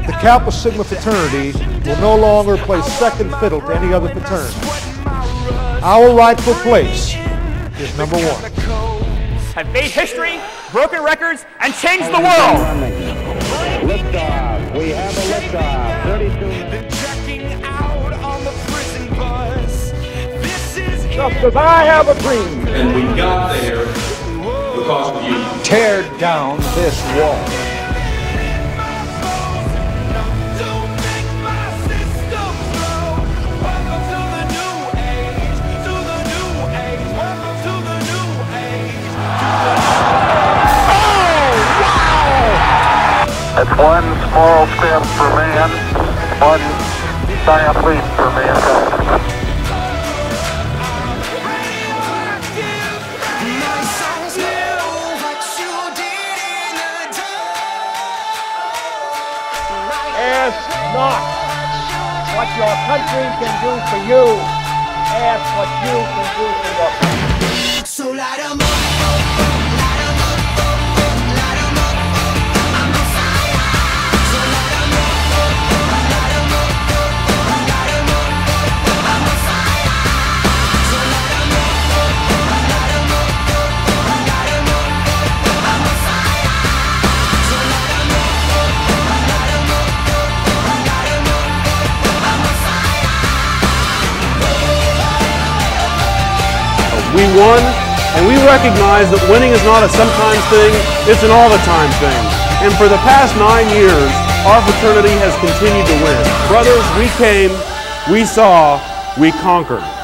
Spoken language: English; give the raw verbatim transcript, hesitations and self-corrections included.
the Kappa Sigma fraternity will no longer play second fiddle to any other fraternity. Our rightful place is number one. Have made history, broken records, and changed the world. Liftoff. We have a liftoff. thirty-two. Been checking out on the prison bus. This is Because I have a dream. And we got there because of you. Tear down this wall. That's one small step for man, one giant leap for mankind. Ask not what your country can do for you. Ask what you can do for your country. so light 'em up, light 'em up, light 'em up. I'm on fire. So light 'em up, light 'em up, light 'em up. I'm on fire. So light 'em up, light 'em up, light 'em up. I'm on fire. So light 'em up, light 'em up, light 'em up. I'm on fire. We won, and we recognize that winning is not a sometimes thing, it's an all-the-time thing. And for the past nine years, our fraternity has continued to win. Brothers, we came, we saw, we conquered.